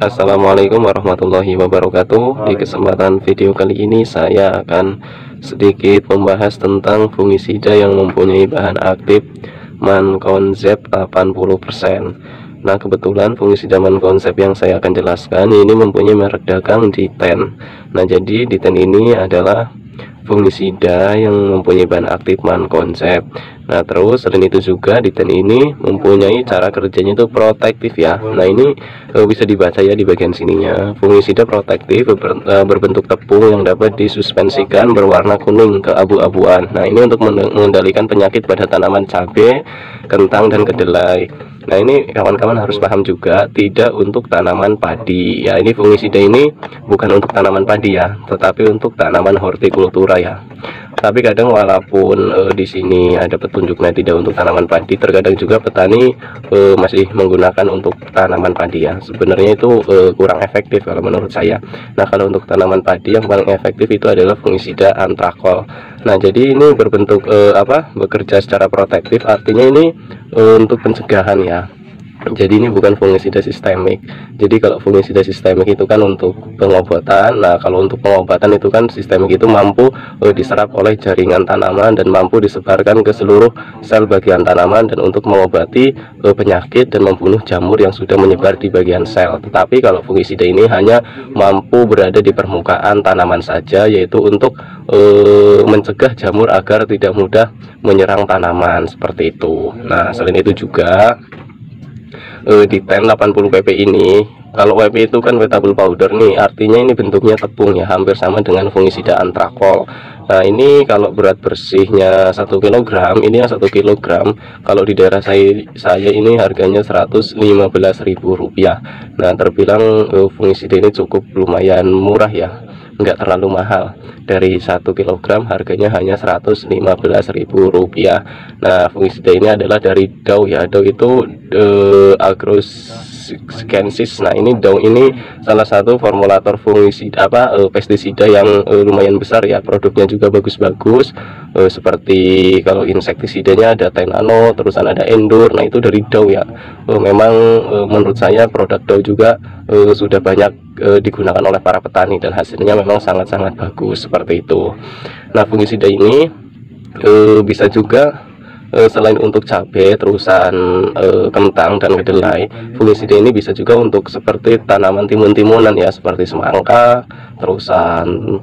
Assalamualaikum warahmatullahi wabarakatuh. Di kesempatan video kali ini saya akan sedikit membahas tentang fungisida yang mempunyai bahan aktif Mancozeb 80%. Nah, kebetulan fungisida Mancozeb yang saya akan jelaskan ini mempunyai merek dagang D10. Nah, jadi D10 ini adalah fungisida yang mempunyai bahan aktif Mancozeb. Nah, terus selain itu juga D10 ini mempunyai cara kerjanya itu protektif ya. Nah, ini bisa dibaca ya di bagian sininya. Fungisida protektif berbentuk tepung yang dapat disuspensikan berwarna kuning keabu-abuan. Nah, ini untuk mengendalikan penyakit pada tanaman cabai, kentang, dan kedelai. Nah, ini kawan-kawan harus paham juga, tidak untuk tanaman padi ya. Ini fungisida ini bukan untuk tanaman padi ya, tetapi untuk tanaman hortikultura ya. Tapi kadang walaupun di sini ada petunjuknya tidak untuk tanaman padi, terkadang juga petani masih menggunakan untuk tanaman padi ya. Sebenarnya itu kurang efektif kalau menurut saya. Nah, kalau untuk tanaman padi yang paling efektif itu adalah fungisida Antrakol. Nah, jadi ini berbentuk bekerja secara protektif, artinya ini untuk pencegahan ya. Jadi ini bukan fungisida sistemik. Jadi kalau fungisida sistemik itu kan untuk pengobatan. Nah, kalau untuk pengobatan itu kan sistemik itu mampu diserap oleh jaringan tanaman dan mampu disebarkan ke seluruh sel bagian tanaman dan untuk mengobati penyakit dan membunuh jamur yang sudah menyebar di bagian sel. Tetapi kalau fungisida ini hanya mampu berada di permukaan tanaman saja, yaitu untuk mencegah jamur agar tidak mudah menyerang tanaman seperti itu. Nah, selain itu juga D10 80 pp ini, kalau WP itu kan wettable powder nih, artinya ini bentuknya tepung ya, hampir sama dengan fungisida Antrakol. Nah, ini kalau berat bersihnya 1 kg, ini yang 1 kg kalau di daerah saya ini harganya Rp115.000. Nah, terbilang fungisida ini cukup lumayan murah ya, nggak terlalu mahal. Dari 1 kg harganya hanya Rp115.000. Nah, fungisida ini adalah dari Dow ya. Dow itu Agrosciences. Nah, ini Dow ini salah satu formulator fungisida pestisida yang lumayan besar ya. Produknya juga bagus-bagus. Seperti kalau insektisidanya ada Tenano, terusan ada Endure. Nah, itu dari Dow ya. Memang menurut saya produk Dow juga sudah banyak digunakan oleh para petani dan hasilnya memang sangat-sangat bagus seperti itu. Nah, fungisida ini bisa juga selain untuk cabai, terusan kentang dan kedelai, fungisida ini bisa juga untuk seperti tanaman timun-timunan ya, seperti semangka, terusan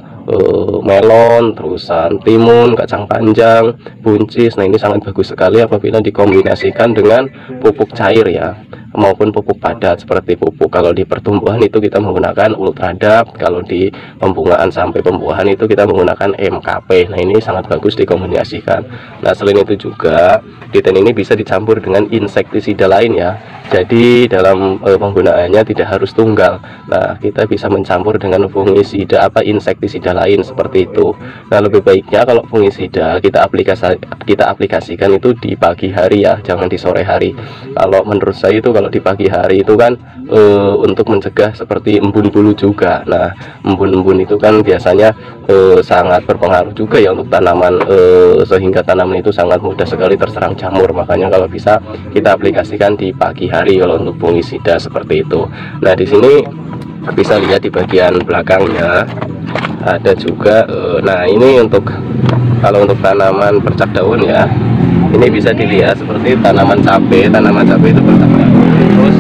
melon, terusan timun, kacang panjang, buncis. Nah, ini sangat bagus sekali apabila dikombinasikan dengan pupuk cair ya, maupun pupuk padat seperti pupuk. Kalau di pertumbuhan itu kita menggunakan Ultradap, kalau di pembungaan sampai pembuahan itu kita menggunakan MKP. Nah, ini sangat bagus dikombinasikan. Nah, selain itu juga D10 ini bisa dicampur dengan insektisida lain ya. Jadi dalam penggunaannya tidak harus tunggal. Nah, kita bisa mencampur dengan fungisida insektisida lain seperti itu. Nah, lebih baiknya kalau fungisida kita aplikasikan itu di pagi hari ya, jangan di sore hari. Kalau menurut saya itu kalau di pagi hari itu kan untuk mencegah seperti embun bulu juga. Nah, embun-embun itu kan biasanya sangat berpengaruh juga ya untuk tanaman, sehingga tanaman itu sangat mudah sekali terserang jamur. Makanya kalau bisa kita aplikasikan di pagi hari kalau untuk fungisida seperti itu. Nah, di sini bisa lihat di bagian belakangnya ada juga nah, ini kalau untuk tanaman bercak daun ya, ini bisa dilihat seperti tanaman cabai itu bercak daun. Terus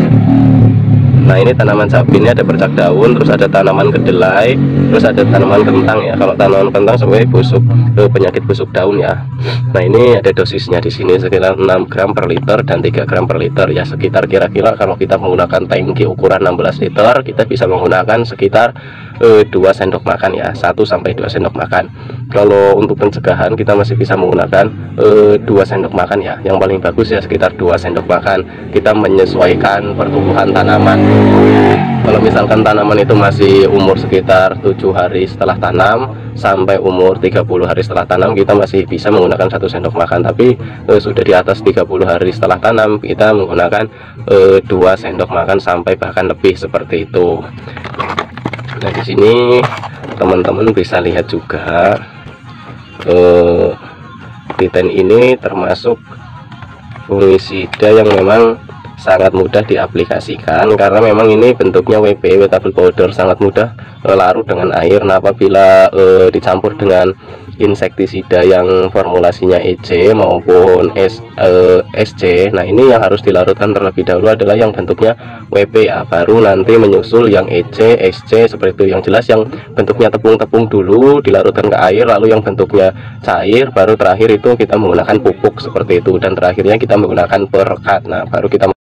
nah, ini tanaman cabai ini ada bercak daun, terus ada tanaman kedelai, terus ada tanaman kentang ya. Kalau tanaman kentang sebenarnya busuk, penyakit busuk daun ya. Nah, ini ada dosisnya di sini sekitar 6 gram per liter dan 3 gram per liter ya. Sekitar kira-kira kalau kita menggunakan tangki ukuran 16 liter, kita bisa menggunakan sekitar 2 sendok makan ya, 1 sampai 2 sendok makan. Kalau untuk pencegahan kita masih bisa menggunakan 2 sendok makan ya. Yang paling bagus ya sekitar 2 sendok makan. Kita menyesuaikan pertumbuhan tanaman. Kalau misalkan tanaman itu masih umur sekitar 7 hari setelah tanam sampai umur 30 hari setelah tanam, kita masih bisa menggunakan 1 sendok makan. Tapi sudah di atas 30 hari setelah tanam, kita menggunakan 2 sendok makan sampai bahkan lebih seperti itu. Nah, di sini teman-teman bisa lihat juga D10 ini termasuk fungisida yang memang sangat mudah diaplikasikan karena memang ini bentuknya WP, wettable powder, sangat mudah larut dengan air. Nah, apabila dicampur dengan insektisida yang formulasinya EC maupun SC, nah ini yang harus dilarutkan terlebih dahulu adalah yang bentuknya WP ya, baru nanti menyusul yang EC, SC seperti itu. Yang jelas yang bentuknya tepung-tepung dulu dilarutkan ke air, lalu yang bentuknya cair, baru terakhir itu kita menggunakan pupuk seperti itu, dan terakhirnya kita menggunakan perekat. Nah, baru kita